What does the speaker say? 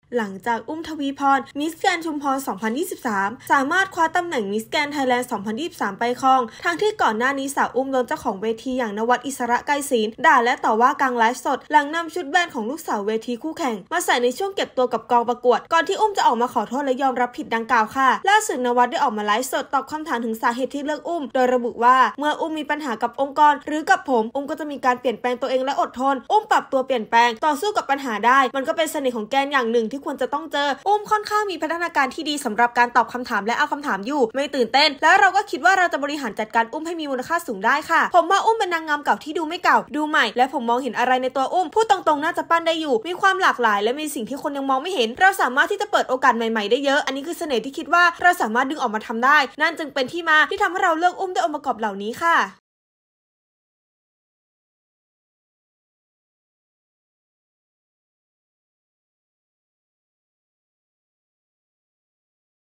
หลังจากอุ้มทวีพรมิสแกรนด์ชุมพร 2023 สามารถคว้าตำแหน่งมิสแกรนด์ไทยแลนด์ 2023 ไปครองทั้งที่ก่อนหน้านี้สาวอุ้มโดนเจ้าของเวทีอย่างนวัดอิสระไกรศิลป์ด่าและต่อว่ากลางไลฟ์สดหลังนำชุดแบรนด์ของลูกสาวเวทีคู่แข่งมาใส่ในช่วงเก็บตัวกับกองประกวดก่อนที่อุ้มจะออกมาขอโทษและยอมรับผิดดังกล่าวค่ะล่าสุดนวัดได้ออกมาไลฟ์สดตอบคำถามถึงสาเหตุที่เลิกอุ้มโดยระบุว่าเมื่ออุ้มมีปัญหากับองค์กรหรือกับผมอุ้มก็จะมีการเปลี่ยนแปลงตัวเองและอดทนอุ้มปรับตัวเปลี่ยนแปลงต่อสู้กับปัญหาได้มันก็เป็นเสน่ห์ของแกนอย่างหนึ่งที่ควรจะต้องเจออุ้มค่อนข้างมีพัฒนาการที่ดีสำหรับการตอบคำถามและเอาคำถามอยู่ไม่ตื่นเต้นและเราก็คิดว่าเราจะบริหารจัดการอุ้มให้มีมูลค่าสูงได้ค่ะผมว่าอุ้มเป็นนางงามเก่าที่ดูไม่เก่าดูใหม่และผมมองเห็นอะไรในตัวอุ้มพูดตรงๆน่าจะปั้นได้อยู่มีความหลากหลายและมีสิ่งที่คนยังมองไม่เห็นเราสามารถที่จะเปิดโอกาสใหม่ๆได้เยอะอันนี้คือเสน่ห์ที่คิดว่าเราสามารถดึงออกมาทำได้นั่นจึงเป็นที่มาที่ทำให้เราเลือกอุ้มด้วยองค์ประกอบเหล่านี้ค่ะ